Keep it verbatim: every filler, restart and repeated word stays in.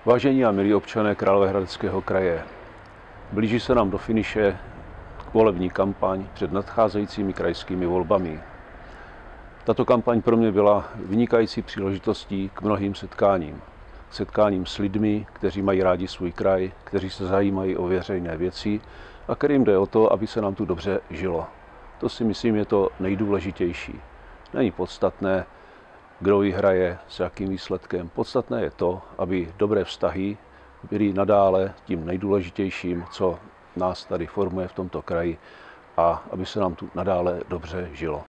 Vážení a milí občané Královéhradeckého kraje, blíží se nám do finiše volební kampaň před nadcházejícími krajskými volbami. Tato kampaň pro mě byla vynikající příležitostí k mnohým setkáním. Setkáním s lidmi, kteří mají rádi svůj kraj, kteří se zajímají o veřejné věci a kterým jde o to, aby se nám tu dobře žilo. To si myslím je to nejdůležitější. Není podstatné, kdo vyhraje, s jakým výsledkem. Podstatné je to, aby dobré vztahy byly nadále tím nejdůležitějším, co nás tady formuje v tomto kraji, a aby se nám tu nadále dobře žilo.